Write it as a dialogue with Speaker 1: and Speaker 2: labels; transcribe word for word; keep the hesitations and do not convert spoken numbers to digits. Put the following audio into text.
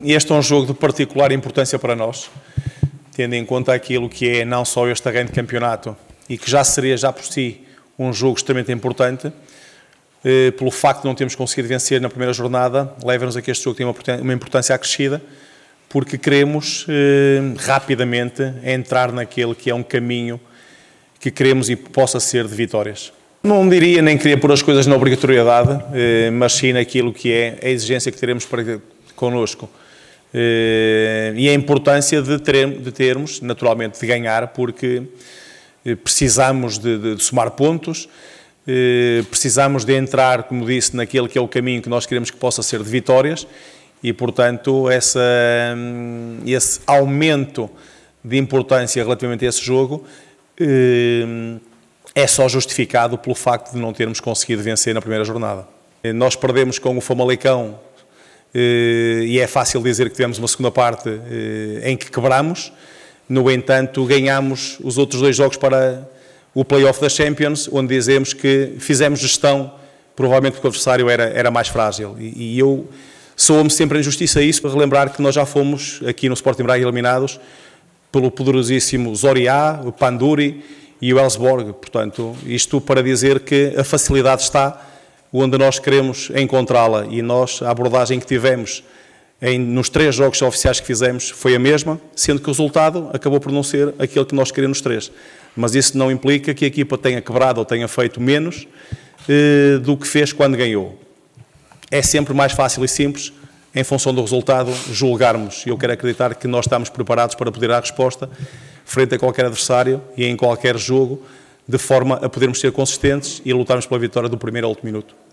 Speaker 1: Este é um jogo de particular importância para nós, tendo em conta aquilo que é não só este arranque de campeonato e que já seria já por si um jogo extremamente importante, eh, pelo facto de não termos conseguido vencer na primeira jornada, leva-nos a que este jogo tenha uma importância acrescida, porque queremos eh, rapidamente entrar naquele que é um caminho que queremos e possa ser de vitórias. Não diria, nem queria pôr as coisas na obrigatoriedade, eh, mas sim naquilo que é a exigência que teremos para connosco. E a importância de, ter, de termos, naturalmente, de ganhar, porque precisamos de, de, de somar pontos, precisamos de entrar, como disse, naquele que é o caminho que nós queremos que possa ser de vitórias e, portanto, essa, esse aumento de importância relativamente a esse jogo é só justificado pelo facto de não termos conseguido vencer na primeira jornada. Nós perdemos com o Famalicão, e é fácil dizer que tivemos uma segunda parte em que quebramos, no entanto ganhamos os outros dois jogos para o play-off da Champions, onde dizemos que fizemos gestão, provavelmente porque o adversário era, era mais frágil, e, e eu sou-me sempre em justiça a isso, para relembrar que nós já fomos aqui no Sporting Braga eliminados pelo poderosíssimo Zorya, o Panduri e o Elfsborg. Portanto, isto para dizer que a facilidade está onde nós queremos encontrá-la, e nós, a abordagem que tivemos em, nos três jogos oficiais que fizemos foi a mesma, sendo que o resultado acabou por não ser aquele que nós queríamos nos três. Mas isso não implica que a equipa tenha quebrado ou tenha feito menos eh, do que fez quando ganhou. É sempre mais fácil e simples, em função do resultado, julgarmos. E eu quero acreditar que nós estamos preparados para poder dar a resposta frente a qualquer adversário e em qualquer jogo, de forma a podermos ser consistentes e lutarmos pela vitória do primeiro ao último minuto.